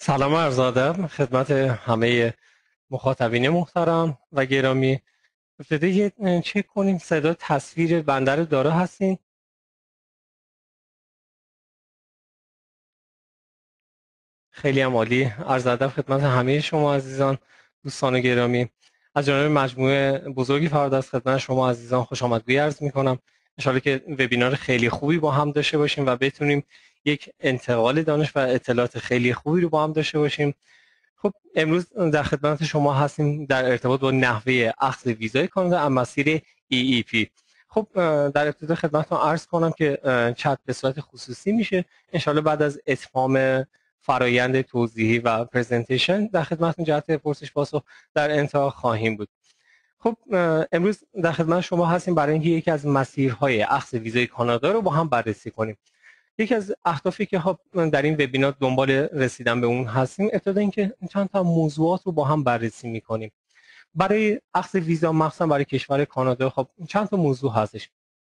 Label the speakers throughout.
Speaker 1: سلام عرض ادب خدمت همه مخاطبین محترم و گرامی. ابتدایی چک کنیم صدا تصویر بنده رو داره هستین. خیلی هم عالی. عرض ادب خدمت همه شما عزیزان، دوستان گرامی. از جانب مجموعه بزرگی فرد از خدمت شما عزیزان خوش آمدگویی عرض می‌کنم. ان شاءالله که وبینار خیلی خوبی با هم داشته باشیم و بتونیم یک انتقال دانش و اطلاعات خیلی خوبی رو با هم داشته باشیم. خب امروز در خدمت شما هستیم در ارتباط با نحوه اخذ ویزای کانادا از مسیر EEP. خب در ابتدا خدمتتون عرض کنم که چت به صورت خصوصی میشه. انشالله بعد از اتمام فرایند توضیحی و پرزنتیشن در خدمتتون جهت پرسش پاسخ در انتها خواهیم بود. خب امروز در خدمت شما هستیم برای اینکه یکی از مسیرهای اخذ ویزای کانادا رو با هم بررسی کنیم. یکی از اهدافی که در این وبینار دنبال رسیدن به اون هستیم، ابتدا اینکه چند تا موضوعات رو با هم بررسی می‌کنیم. برای اخذ ویزا مخصوصا برای کشور کانادا خب چند تا موضوع هستش.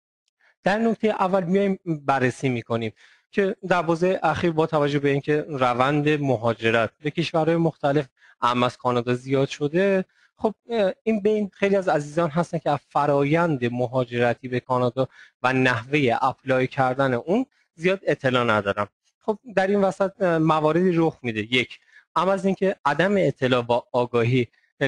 Speaker 1: در نکته اول میایم بررسی می‌کنیم که در بازه اخیر با توجه به اینکه روند مهاجرت به کشورهای مختلف اهم از کانادا زیاد شده، خب این بین خیلی از عزیزان هستن که از فرایند مهاجرتی به کانادا و نحوه اپلای کردن اون زیاد اطلاع ندارم. خب در این وسط مواردی رخ میده. یک، اما از اینکه عدم اطلاع و آگاهی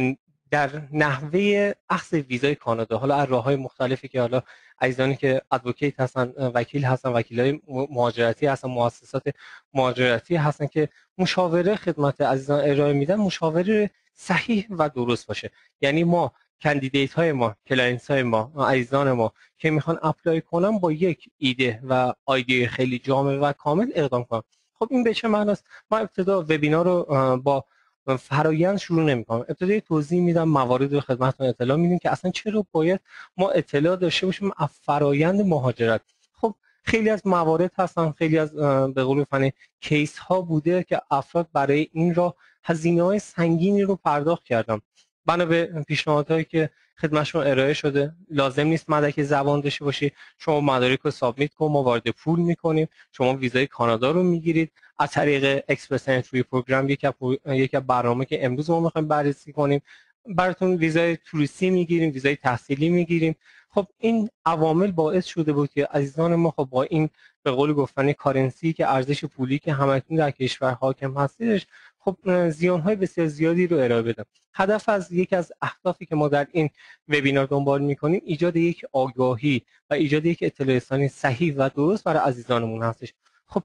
Speaker 1: در نحوه اخذ ویزای کانادا، حالا از راه‌های مختلفی که حالا عزیزانی که ادوکیت هستن، وکیل هستن، وکیلای مهاجرتی هستن، مؤسسات مهاجرتی هستن که مشاوره خدمت عزیزان ارائه میدن، مشاوره صحیح و درست باشه. یعنی ما کاندیدیت های ما، کلاینتس های ما، عزیزان ما که میخوان اپلای کنن با یک ایده و ایده خیلی جامع و کامل اقدام کنن. خب این به چه معناست؟ ما ابتدا وبینار رو با فرایند شروع نمی‌کنم. ابتدا توضیح میدم، موارد رو خدمتتون اطلاع میدیم که اصلا چرا باید ما اطلاع داشته باشیم از فرایند مهاجرت. خب خیلی از موارد هستن، خیلی از به قول فنی کیس ها بوده که افراد برای این راه هزینه‌های سنگینی رو پرداخت کردن. بنا به پیشنهادهایی که خدمتشون ارائه شده، لازم نیست مدرک زبان داشته باشی، شما مدارک رو سابمیت کن، ما وارد پول میکنیم، شما ویزای کانادا رو میگیرید از طریق اکسپرس انتری پروگرام. یک برنامه که امروز ما میخوایم بررسی کنیم، براتون ویزای توریستی میگیریم، ویزای تحصیلی میگیریم. خب این عوامل باعث شده بود که عزیزان ما خب با این به قول گفتنی کارنسی که ارزش پولی که همکنون در کشور حاکم هستش، خب زیانهای بسیار زیادی رو ارائه بدم. هدف از یکی از اهدافی که ما در این وبینار دنبال میکنیم ایجاد یک آگاهی و ایجاد یک اطلاع رسانی صحیح و درست برای عزیزانمون هستش. خب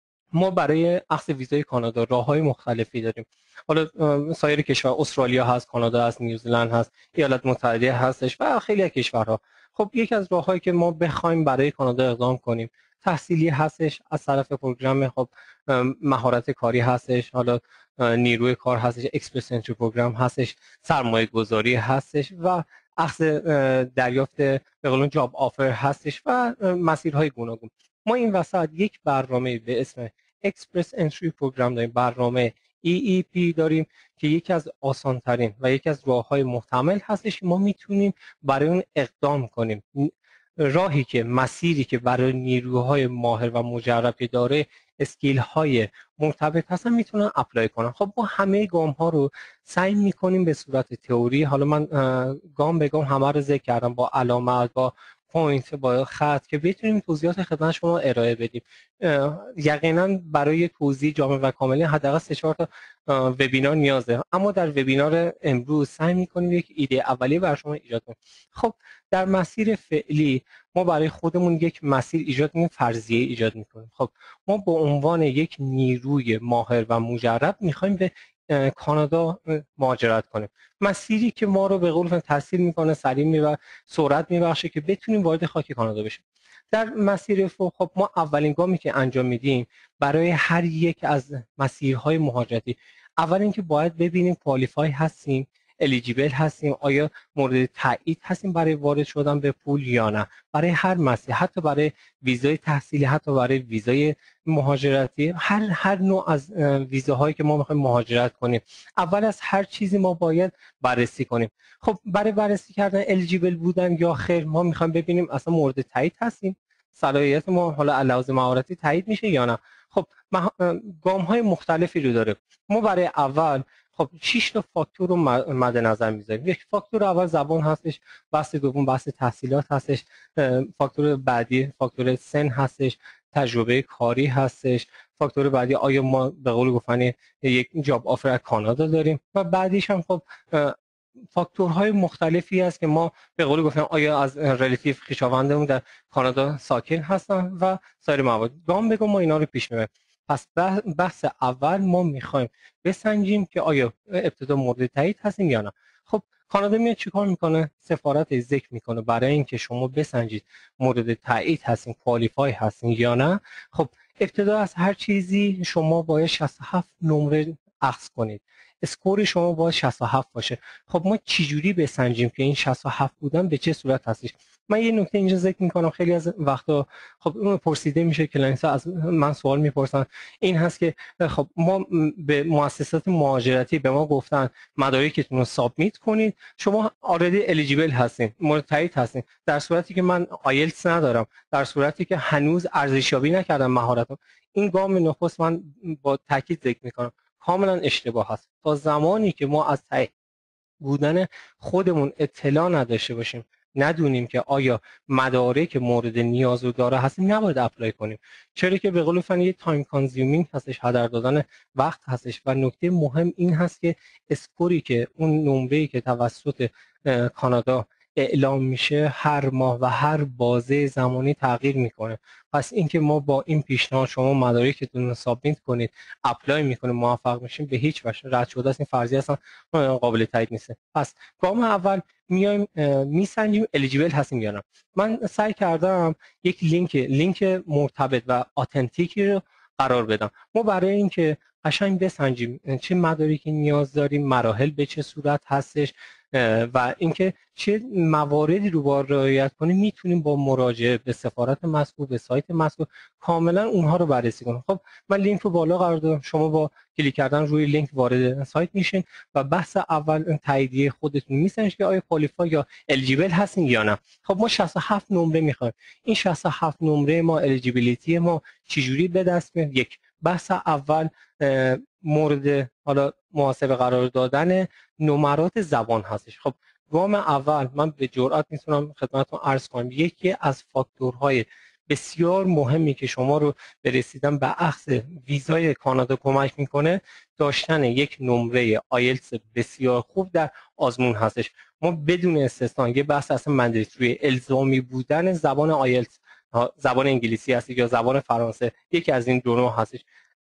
Speaker 1: ما برای اخذ ویزای کانادا راههای مختلفی داریم. حالا سایر کشور، استرالیا هست، کانادا هست، نیوزلند هست، ایالات متحده هستش و خیلی از کشورها. خب یکی از راههایی که ما بخوایم برای کانادا اقدام کنیم تحصیلی هستش. از طرف پروگرام خب مهارت کاری هستش، حالا نیروی کار هستش، اکسپرس انتری پروگرام هستش، سرمایه گذاری هستش و اخذ دریافت به قول جاب آفر هستش و مسیرهای گوناگون. ما این وسط یک برنامه به اسم اکسپرس انتری پروگرام داریم، برنامه EEP داریم که یکی از آسانترین و یکی از راههای محتمل هستش که ما میتونیم برای اون اقدام کنیم. راهی که مسیری که برای نیروهای ماهر و مجرب که داره اسکیل های مرتبط هستن میتونن اپلای کنن. خب ما همه گام ها رو سعی میکنیم به صورت تئوری، حالا من گام به گام همه رو ذکر کردم با علامت، با پوینت، با خط که بتونیم توضیحات خدمت شما ارائه بدیم. یقینا برای توضیح جامع و کامل حداقل 3-4 تا وبینار نیازه، اما در وبینار امروز سعی می‌کنیم یک ایده اولیه برای شما ایجاد کنیم. خب در مسیر فعلی ما برای خودمون یک مسیر ایجاد می‌کنیم، فرضیه ایجاد می‌کنیم. خب ما به عنوان یک نیروی ماهر و مجرب می‌خوایم به کانادا مهاجرت کنیم. مسیری که ما رو به قول تاثیر میکنه، سریع و سرعت میبخشه که بتونیم وارد خاک کانادا بشیم. در مسیر خب ما اولین گامی که انجام میدیم برای هر یک از مسیرهای مهاجرتی، اول اینکه باید ببینیم کوالیفای هستیم، الیجیبل هستیم، آیا مورد تایید هستیم برای وارد شدن به پول یا نه. برای هر مسیر، حتی برای ویزای تحصیلی، حتی برای ویزای مهاجرتی، هر نوع از ویزاهایی که ما میخوایم مهاجرت کنیم، اول از هر چیزی ما باید بررسی کنیم. خب برای بررسی کردن الیجیبل بودن یا خیر، ما میخوایم ببینیم اصلا مورد تایید هستیم صلاحیت ما حالا علاوه مهارتی تایید میشه یا نه. خب گام های مختلفی رو داره. ما برای اول خب 6 تا فاکتور رو مد نظر میذاریم. یک فاکتور اول زبان هستش، بحث دوم بحث تحصیلات هستش، فاکتور بعدی فاکتور سن هستش، تجربه کاری هستش، فاکتور بعدی آیا ما به قول گفتنی یک جاب آفر از کانادا داریم، و بعدیش هم خب فاکتورهای مختلفی هست که ما به قول گفتم آیا از ریلیتیو خویشاوندمون در کانادا ساکن هستن و سایر موارد. گام به گام ما اینا رو پیش میبریم. پس بحث اول ما میخوایم بسنجیم که آیا ابتدا مورد تایید هستیم یا نه. خب کانادا میاد چیکار میکنه؟ سفارت ذکر میکنه برای اینکه شما بسنجید مورد تایید هستین، کوالیفای هستین یا نه. خب ابتدا از هر چیزی شما باید 67 نمره اخذ کنید. اسکور شما باید 67 باشه. خب ما چجوری بسنجیم که این 67 بودن به چه صورت هستش؟ من یه نکته اینجا ذکر میکنم. خیلی از وقتا خب اون پرسیده میشه، کلاینت از من سوال میپرسن، این هست که خب ما به مؤسسات مهاجرتی به ما گفتن مدارکتون رو سابمیت کنید، شما آردی الیجیبل هستین، مورد تایید هستین، در صورتی که من آیلتس ندارم، در صورتی که هنوز ارزشیابی نکردم مهارتم. این گام نخست من با تاکید ذکر میکنم کاملا اشتباه هست. تا زمانی که ما از تایید بودن خودمون اطلاع نداشته باشیم، ندونیم که آیا مدارک مورد نیاز رو داره هستیم، نباید اپلای کنیم. چرا که به قول فنی تایم کانزیومینگ هستش، هدر دادن وقت هستش. و نکته مهم این هست که اسکوری که اون نمره‌ای که توسط کانادا اعلام میشه هر ماه و هر بازه زمانی تغییر میکنه. پس اینکه ما با این پیشنهاد شما مدارکتون رو سابمیت کنید، اپلای میکنه، موفق میشیم، به هیچ وجه رد شده است، این فرضیه اصلا قابل تایید نیست. پس گام اول میایم میسنجیم الیجیبل هستیم یا نه. من سعی کردم یک لینک مرتبط و اتنتیکی رو قرار بدم. ما برای اینکه قشنگ بسنجیم چه مدارکی نیاز داریم، مراحل به چه صورت هستش و اینکه چه مواردی رو باید رعایت کنیم، میتونیم با مراجعه به سفارت مذکور، به سایت مذکور کاملا اونها رو بررسی کنیم. خب من لینک رو بالا قرار دادم، شما با کلیک کردن روی لینک وارد سایت میشین و بحث اول تاییدیه خودتون میسنجید که آیا کوالیفای یا الیجیبل هستین یا نه. خب ما 67 نمره میخوایم. این 67 نمره ما الیجیبیلیتی ما چجوری به دست میاد؟ یک، بحث اول مورد حالا محاسبه قرار دادن نمرات زبان هستش. خب گام اول من به جرئت میتونم خدمتتون عرض کنم یکی از فاکتورهای بسیار مهمی که شما رو به رسیدن به اخذ ویزای کانادا کمک میکنه داشتن یک نمره آیلتس بسیار خوب در آزمون هستش. ما بدون استثنا یه بحث اصلا مندیتوری الزامی بودن زبان آیلتس، زبان انگلیسی هست یا زبان فرانسه، یکی از این دو نوع هستش،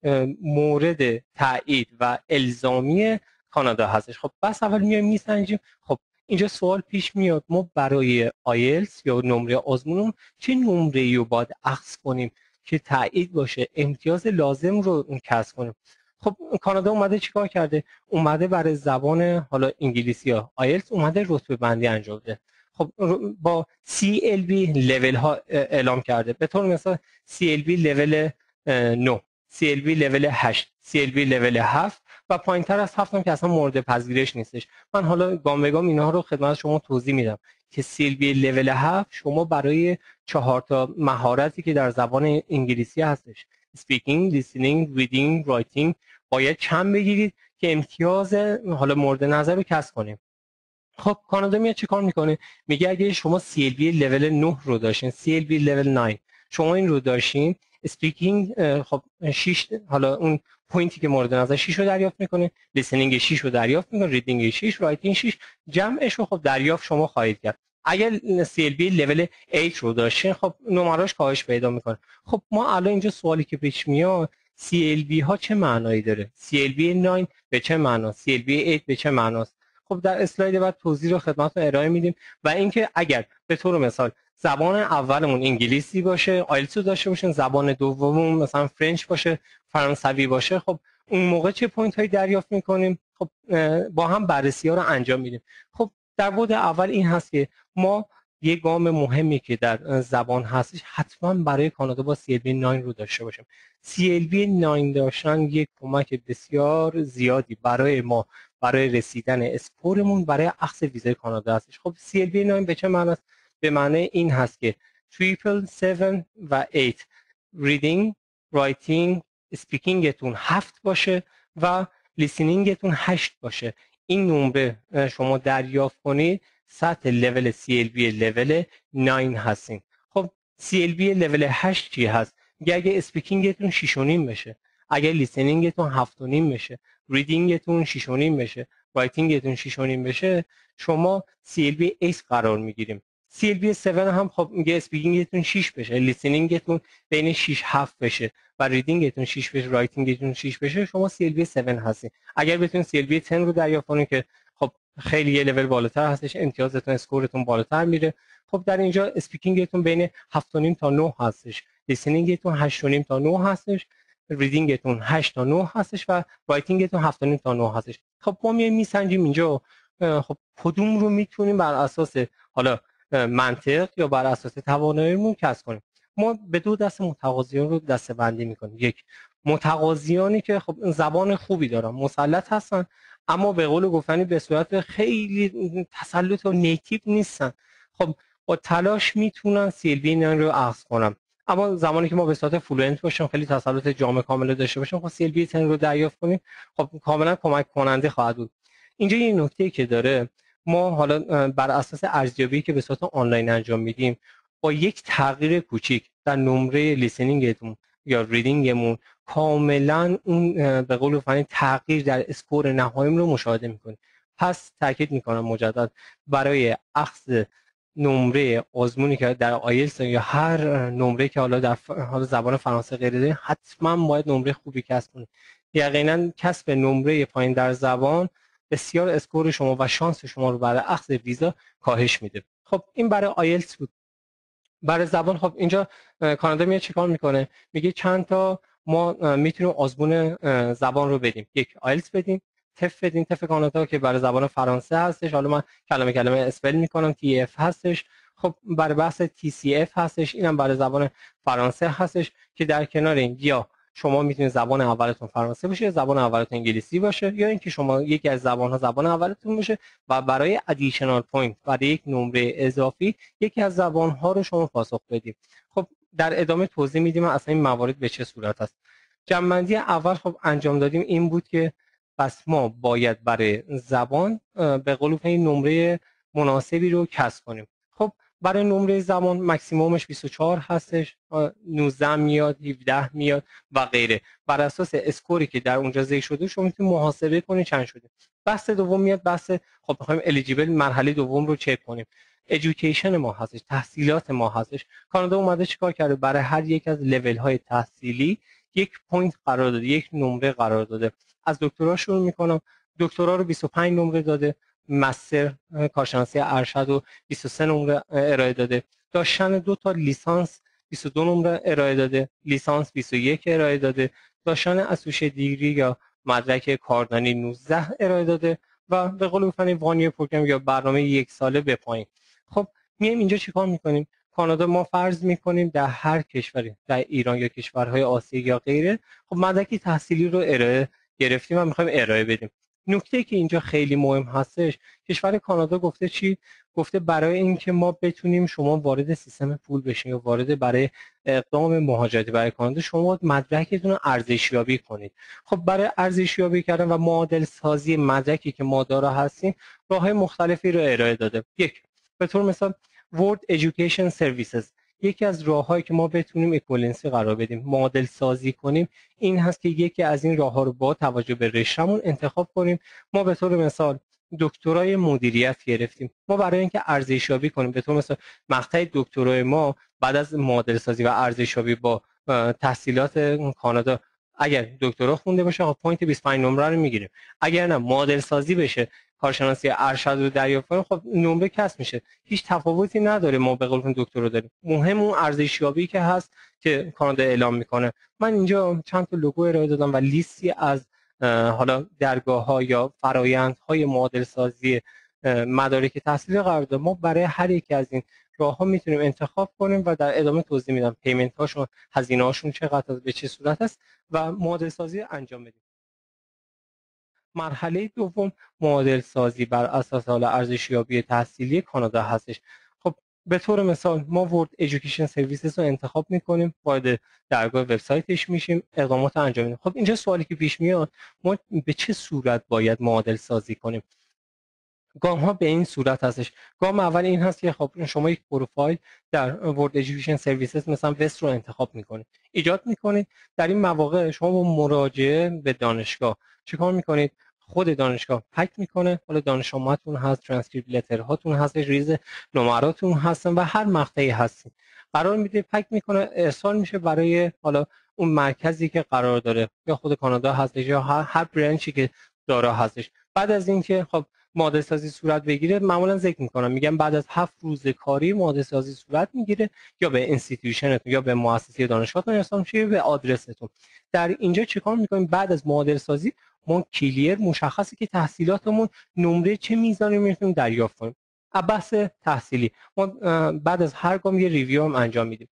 Speaker 1: مورد تایید و الزامی کانادا هستش. خب بس اول میایم میسنجیم. خب اینجا سوال پیش میاد ما برای آیلتس یا نمره آزمون چه نمره‌ای رو باید اخذ کنیم که تایید باشه، امتیاز لازم رو کسب کنیم. خب کانادا اومده چیکار کرده؟ اومده برای زبان حالا انگلیسی یا آیلتس اومده رتبه بندی انجام بده. خب با CLB لول ها اعلام کرده. به طور مثال CLB لول 9، CLB لول 8، CLB لول 7 و پایینتر از 7 هم که اصلا مورد پذیرش نیستش. من حالا گام به گام اینها رو خدمت شما توضیح میدم که CLB لول 7 شما برای 4 تا مهارتی که در زبان انگلیسی هستش، speaking, listening, reading, writing، باید کم بگیرید که امتیاز حالا مورد نظر رو کسب کنیم. خب کانادا میاد چیکار میکنه؟ میگه اگه شما CLB لول 9 رو داشتین، CLB لول 9 شما این رو داشتین، اسپیکینگ خب 6 حالا اون پوینتی که مورد نظر 6 رو دریافت میکنه، لیسنینگ 6 رو دریافت میکنه، ریدینگ 6، رایتینگ 6، جمعش رو خب دریافت شما خواهید کرد. اگر CLB لول 8 رو داشتین خب نمرش کاهش پیدا میکنه. خب ما الان اینجا سوالی که پیش میاد CLB ها چه معنایی داره؟ CLB 9 به چه معناست؟ CLB 8 به چه معناست؟ خب در اسلاید بعد توضیح رو خدمتتون ارائه میدیم. و اینکه اگر به طور مثال زبان اولمون انگلیسی باشه، آیلتس رو داشته باشین، زبان دوممون مثلا فرنچ باشه، فرانسوی باشه، خب اون موقع چه پوینت هایی دریافت میکنیم؟ خب با هم بررسی ها رو انجام میدیم. خب در بعد اول این هست که ما یه گام مهمی که در زبان هستش حتما برای کانادا با CLB 9 رو داشته باشیم. CLB 9 داشتن یک کمک بسیار زیادی برای ما برای رسیدن اسکورمون برای اخذ ویزای کانادا هستش. خب CLB 9 به چه معنی است؟ به معنی این هست که تریپل 7 و 8 ریدینگ رایتینگ اسپیکینگتون 7 باشه و لیسنینگتون 8 باشه. این نمره شما دریافت کنید سطح لول CLB لول 9 هستین. خب CLB لول 8 چی هست؟ میگه اگه اسپیکینگتون 6.5 بشه، اگه لیسنینگتون 7.5 بشه، ریدینگتون 6.5 بشه، رایتینگتون 6.5 بشه، شما CLB ایس قرار میگیریم. CLB 7 هم خب میگه اسپیکینگتون 6 بشه، لیسنینگتون بین 6 7 بشه و ریدینگتون 6 بشه، رایتینگتون 6 بشه، شما CLB 7 هستین. اگر بتونید CLB 10 رو دریافت کنید که خب خیلی یه لول بالاتر هستش، امتیازتون اسکورتون بالاتر میره. خب در اینجا اسپیکینگتون بین 7.5 تا 9 هستش، لیسنینگتون 8.5 تا 9 هستش، ریدینگتون 8 تا 9 هستش و رایتینگتون 7.5 تا 9 هستش. خب ما میسنجیم اینجا خب کدوم رو میتونیم بر اساس حالا منطق یا بر اساس تواناییمون کسب کنیم. ما به دو دسته متقاضیان رو دسته‌بندی میکنیم. یک، متقاضیانی که خب زبان خوبی دارن، مسلط هستن، اما به قول گفتنی به صورت خیلی تسلط و نیتیو نیستن. خب با تلاش میتونن CLB 9 رو اخذ کنن. اما زمانی که ما به صورت فلوئنت باشیم، خیلی تسلط جامع کامل داشته باشیم، خب CLB 10 رو دریافت کنیم، خب کاملا کمک کننده خواهد بود. اینجا یه نکته که داره، ما حالا بر اساس ارزیابی که به صورت آنلاین انجام میدیم، با یک تغییر کوچیک در نمره لیسنینگتون یا ریدینگمون کاملا اون به قول فنی تغییر در اسکور نهاییمون رو مشاهده میکنیم. پس تاکید میکنم مجدد، برای اخذ نمره آزمونی که در آیلتس یا هر نمره که حالا در حال زبان فرانسه غیر دارین، حتما باید نمره خوبی کسب کنید. یقینا کسب نمره پایین در زبان بسیار اسکور شما و شانس شما رو برای اخذ ویزا کاهش میده. خب این برای آیلتس بود. برای زبان خب اینجا کانادا میاد چیکار میکنه؟ میگه چند تا ما میتونیم آزمون زبان رو بدیم. یک، آیلتس بدیم، تف بدیم، تف کانادا که برای زبان فرانسه هستش، حالا من کلمه کلمه اسپل میکنم، TF هستش. خب برای بحث TCF هستش، اینم برای زبان فرانسه هستش که در کنار این یا شما میتونید زبان اولتون فرانسه باشه، زبان اولتون انگلیسی باشه، یا اینکه شما یکی از زبان‌ها زبان اولتون باشه و برای ادیشنال پوینت، برای یک نمره اضافی، یکی از زبان‌ها رو شما پاسخ بدید. خب در ادامه توضیح میدیم اصلا این موارد به چه صورت است. جمع‌بندی اول خب انجام دادیم این بود که پس ما باید برای زبان به قول این نمره مناسبی رو کسب کنیم. خب برای نمره زبان مکسیمومش 24 هستش، 19 میاد، 17 میاد و غیره. بر اساس اسکوری که در اونجا ذکر شده شما میتونید محاسبه کنید چند شده. بحث دوم میاد، بحث خب می‌خوایم الیجیبل مرحله دوم رو چک کنیم. ادویکیشن ما هستش، تحصیلات ما هستش. کانادا اومده چیکار کرده؟ برای هر یک از لول های تحصیلی یک پوینت قرار داده، یک نمره قرار داده. از دکترا شروع میکنم. دکترا رو 25 نمره داده، مستر کارشناسی ارشد رو 23 نمره ارائه داده، داشتن 2 تا لیسانس 22 نمره ارائه داده، لیسانس 21 ارائه داده، داشتن اسوشییت دیگری یا مدرک کاردانی 19 ارائه داده و به قول فنی وان پروگرام یا برنامه یک ساله به پایین. خب میایم اینجا چیکار میکنیم؟ کانادا ما فرض میکنیم در هر کشوری، در ایران یا کشورهای آسیایی یا غیره، خب مدرک تحصیلی رو ارائه گرفتیم و میخوایم ارائه بدیم. نکته که اینجا خیلی مهم هستش، کشور کانادا گفته چی؟ گفته برای اینکه ما بتونیم شما وارد سیستم پول بشین یا وارد برای اقدام مهاجرتی برای کانادا، شما مدرکتون رو ارزشیابی کنید. خب برای ارزشیابی کردن و معادل سازی مدرکی که ما دارا هستیم، راههای مختلفی رو ارائه داده. یک، به طور مثال World Education Services، یکی از راههایی که ما بتونیم اکوالنسی قرار بدیم، معادل سازی کنیم، این هست که یکی از این راهها رو با توجه به رشتهمون انتخاب کنیم. ما به طور مثال دکترای مدیریت گرفتیم، ما برای اینکه ارزشیابی کنیم، به طور مثال مقطع دکترای ما بعد از معادل سازی و ارزشیابی با تحصیلات کانادا، اگر دکترا خونده باشه خب پوینت 25 نمره رو میگیریم. اگر نه معادل سازی بشه، کارشناسی ارشد رو دریافت کنیم، خب نمره کسب میشه. هیچ تفاوتی نداره، ما به قول دکتر رو داریم. مهم اون ارزشیابی که هست که کانادا اعلام میکنه. من اینجا چند تا لوگو ارائه دادم و لیستی از حالا درگاه‌ها یا فرآیندهای معادل سازی مدارک تحصیلی قرار دادم. ما برای هر یکی از این راه‌ها میتونیم انتخاب کنیم و در ادامه توضیح میدم پیمنت هاشون، هزینه هاشون چقدر، به چه صورت است و معادل سازی انجام بدیم. مرحله دوم معادل سازی بر اساس حالا ارزشیابی تحصیلی کانادا هستش. خب به طور مثال ما ورد ایژوکیشن سرویسز رو انتخاب میکنیم، وارد درگاه وبسایتش میشیم، اقدامات انجام میدیم. خب اینجا سوالی که پیش میاد، ما به چه صورت باید معادل سازی کنیم؟ گام ها به این صورت هستش. گام اول این هست که خب شما یک پروفایل در ورد ایژوکیشن سرویسز مثلا وست رو انتخاب میکنید، ایجاد میکنید. در این مواقع شما با مراجعه به دانشگاه چیکار میکنید؟ خود دانشگاه پک میکنه، حالا دانش آمدتون هست، ترانسکریپت لتر هاتون هست، ریز نمراتون هستن و هر مقطعی هستین قرار میده، پک میکنه، ارسال میشه برای حالا اون مرکزی که قرار داره، یا خود کانادا هستش یا هر برانچی که دارا هستش. بعد از اینکه خب معادل سازی صورت بگیره، معمولا ذکر میکنم میگم بعد از 7 روز کاری معادل سازی صورت میگیره، یا به اینستیتوشنتون یا به مؤسسه دانشگاهتون ارسال میشه یا به آدرستون. در اینجا چیکار میکنیم؟ بعد از معادل سازی ما کلیر مشخصه که تحصیلاتمون نمره چه میزانی میتونیم دریافت کنیم. بحث تحصیلی ما بعد از هر گام یه ریویو هم انجام میدیم،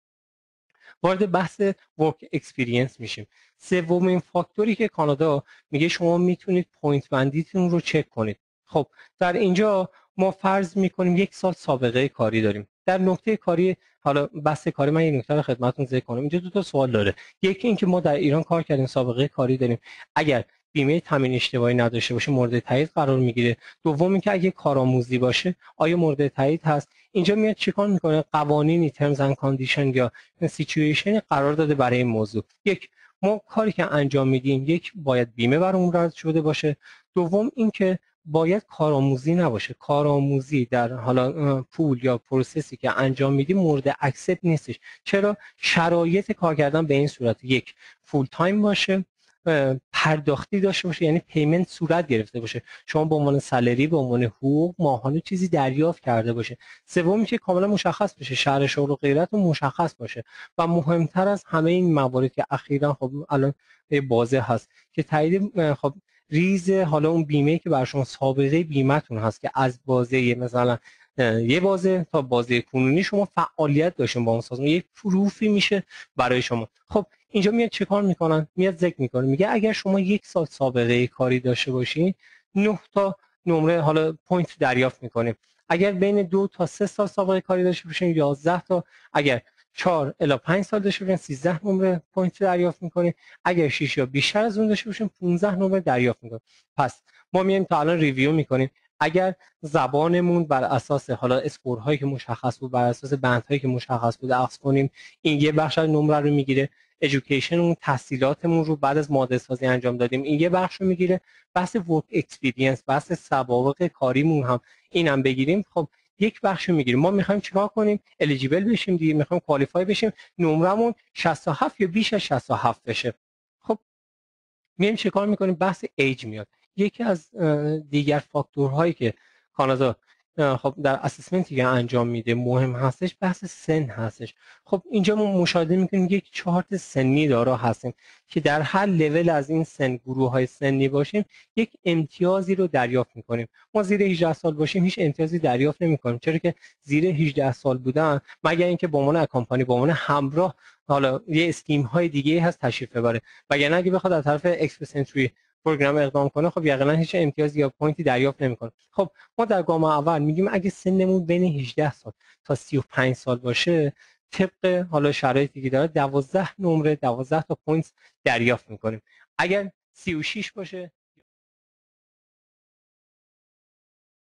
Speaker 1: وارد بحث ورک اکسپریانس میشیم. سومین فاکتوری که کانادا میگه شما میتونید پوینت بندیتون رو چک کنید. خب در اینجا ما فرض میکنیم 1 سال سابقه کاری داریم. در نکته کاری، حالا بحث کاری، من این نکته رو خدمتتون ذکر کنم. اینجا دو تا سوال داره. یکی اینکه ما در ایران کار کردیم، سابقه کاری داریم، اگر بیمه تامین اشتباهی نداشته باشه مورد تایید قرار میگیره. دوم اینکه اگه کارآموزی باشه آیا مورد تایید هست. اینجا میاد چیکار میکنه؟ قوانینی ترمز اند کاندیشن یا سیچویشن قرار داده برای این موضوع. یک، ما کاری که انجام میدیم، یک باید بیمه برامون رد شده باشه. دوم اینکه باید کارآموزی نباشه. کارآموزی در حالا پول یا پروسسی که انجام میدیم مورد اکسپت نیستش. چرا؟ شرایط کار کردن به این صورت: یک، فول تایم باشه، پرداختی داشته باشه، یعنی پیمنت صورت گرفته باشه، شما به عنوان سالری، به عنوان حقوق ماهانه چیزی دریافت کرده باشه. سومی که کاملا مشخص بشه، شهر شغل و غیرت مشخص باشه. و مهمتر از همه این موارد که اخیراً خب الان بازه هست که تایید خب ریز حالا اون بیمه که بر شما سابقه بیمه‌تون هست که از بازه مثلا یه بازه تا بازه کنونی شما فعالیت داشتین با اون سازمان، یک پروفی میشه برای شما. خب اینجا میاد چه کار میکنن؟ میاد ذکر میکنه، میگه اگر شما 1 سال سابقه کاری داشته باشین 9 تا نمره حالا پوینت دریافت میکنیم. اگر بین 2 تا 3 سال سابقه کاری داشته باشین 11 تا، اگر 4 الی 5 سال داشته باشین 13 نمره پوینت دریافت میکنیم، اگر 6 یا بیشتر از اون داشته باشین 15 نمره دریافت میکنیم. پس ما میایم تا الان ریویو میکنیم. اگر زبانمون بر اساس حالا اسکورهایی که مشخص بود، بر اساس بندهایی که مشخص بود اخذ کنیم، این یه بخش از نمره رو میگیره. ادویکیشنمون، تحصیلاتمون رو بعد از معادل سازی انجام دادیم، این یه بخش رو میگیره. بحث ورک اکسپریانس، بحث سوابق کاریمون هم اینم بگیریم، خب یک بخش رو میگیریم. ما میخوایم چیکار کنیم؟ الیجیبل بشیم دیگه، میخوایم کوالیفای بشیم، نمرمون 67 یا بیش از 67 بشه. خب میایم چیکار میکنیم؟ بحث ایج میاد. یکی از دیگر فاکتورهایی که کانادا خب در اسسمنتی که انجام میده مهم هستش، بحث سن هستش. خب اینجا ما مشاهده میکنیم یک چارت سنی دارا هستیم که در هر لول از این سن، گروه های سنی باشیم، یک امتیازی رو دریافت میکنیم. ما زیر 18 سال باشیم هیچ امتیازی دریافت نمیکنیم، چرا که زیر 18 سال بودن مگر اینکه با عنوان کمپانی، با عنوان همراه، حالا یه اسکیم های دیگه هست تشریف ببره، وگرنه اگه بخواد از طرف اکسپرس انتری پروگرام اقدام کنه خب یقینا هیچ امتیازی یا پوینتی دریافت نمیکنه. خب ما در گام اول میگیم اگه سنمون بین 18 سال تا 35 سال باشه، طبق حالا شرایطی که داره 12 نمره، 12 تا پوینت دریافت میکنیم. اگر 36 باشه